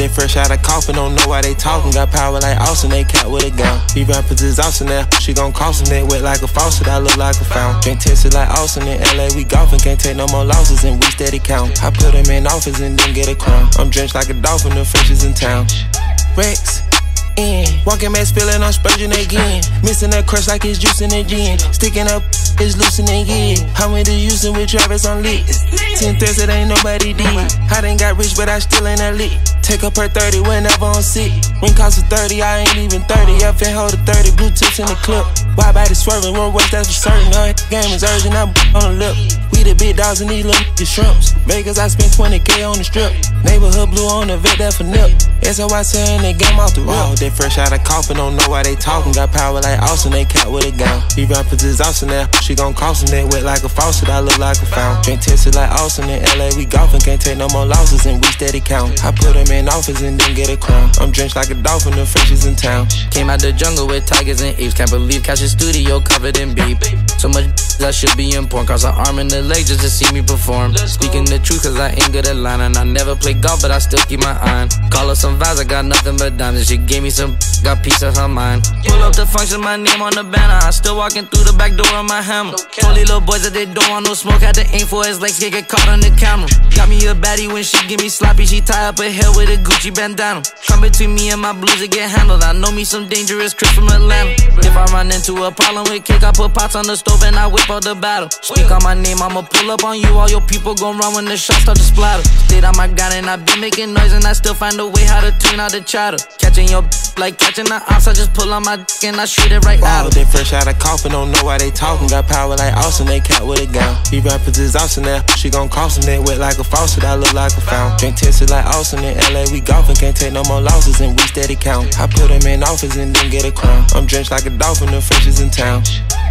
they fresh out of coffin, don't know why they talking. Got power like Austin, they cat with a gun. These rappers is awesome now, she gon' cost them. They wet like a faucet, I look like a fountain. Drink tested like Austin in LA, we golfing. Can't take no more losses and we steady count. I put him in office and then get a crown. I'm drenched like a dolphin, the fish is in town. Rex in, walking mad spilling on Spurgeon again. Missing that crush like it's juicing the gin. Sticking up, it's loosening again. I went to Houston with Travis on lit. 10 threats that ain't nobody did. I done got rich, but I still ain't that lit. Take up her 30 whenever I'm sick. Ring cost a 30, I ain't even 30. Up and hold a 30, blue tips in the clip. Wide body swerving, one worse, that's for certain. Game is urgent, I'm on the lip. We the big dogs and these little shrimps. Vegas, I spent 20K on the strip. Neighborhood blue on the vet, that for nip. SOY saying they game off the rip. They fresh out of coffin, don't know why they talking. Got power like Austin, they cat with a gun. These rappers is awesome now, she gon' cost them. They wet like a faucet, I look like a fountain. Drink tested like Austin in LA, we golfing. Can't take no more losses and we steady count. I put him in office and then get a crown. I'm drenched like a dolphin, the fish is in town. Came out the jungle with tigers and apes. Can't believe Cash's studio covered in beef. So much I should be in porn. Cross an arm and a leg just to see me perform. Speaking the truth cause I ain't good at lying. And I never play golf but I still keep my eye on. Call her some vibes, I got nothing but diamonds. She gave me some, got piece of her mind. Pull up the function, my name on the banner. I still walking through the back door on my hammer. Told these little boys that they don't want no smoke. Had to aim for his legs, get caught on the camera. Got me a baddie when she give me sloppy. She tie up her hair with a Gucci bandana. Come between me and my blues to get handled. I know me some dangerous Chris from Atlanta. If I run into a problem with cake, I put pots on the stove and I whip out the battle. Speak on my name, I'ma pull up on you. All your people gon' run when the shots start to splatter. Stayed on my gun and I been making noise and I still find a way how to tune out the chatter. Catching your like catching the ops, I just pull on my dick and I shoot it right out. They fresh out of coffin, don't know why they talking. Got power like Austin, they cat with a gun. These rappers is awesome now, she gon' cost them. They wet like a faucet, I look like a fountain. Drink tested like Austin in LA, we golfing. Can't take no more losses and we steady count. I put him in office and then get a crown. I'm drenched like a dolphin, the fish is in town.